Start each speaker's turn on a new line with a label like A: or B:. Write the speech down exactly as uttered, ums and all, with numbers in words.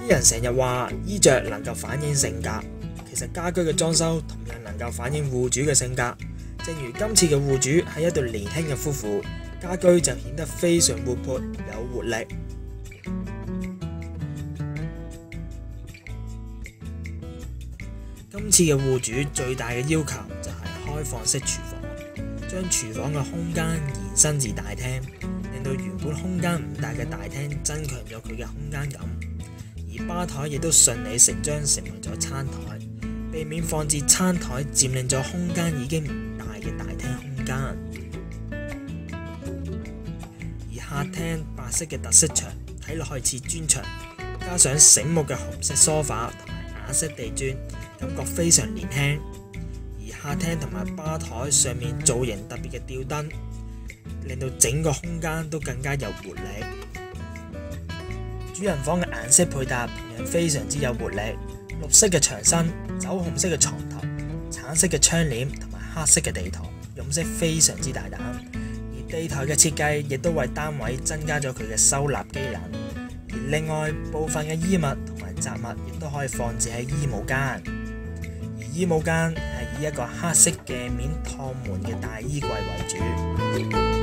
A: 啲人成日話衣着能夠反映性格，其實家居嘅裝修同樣能夠反映戶主嘅性格。正如今次嘅戶主係一對年輕嘅夫婦，家居就顯得非常活潑有活力。今次嘅戶主最大嘅要求就係開放式廚房，將廚房嘅空間延伸至大廳，令到原本空間唔大嘅大廳增強咗佢嘅空間感。而吧台亦都順理成章成為咗餐台，避免放置餐台佔領咗空間已經唔大嘅大廳空間。而客廳白色嘅特色牆睇落去似磚牆，加上醒目嘅紅色梳化同埋啞色地磚，感覺非常年輕。而客廳同埋吧台上面造型特別嘅吊燈，令到整個空間都更加有活力。主人房嘅顏色配搭同樣非常之有活力，綠色嘅牆身、酒紅色嘅床頭、橙色嘅窗簾同埋黑色嘅地台，用色非常之大膽。而地台嘅設計亦都為單位增加咗佢嘅收納機能。而另外部分嘅衣物同埋雜物亦都可以放置喺衣帽間。而衣帽間係以一個黑色鏡面趟門嘅大衣櫃為主。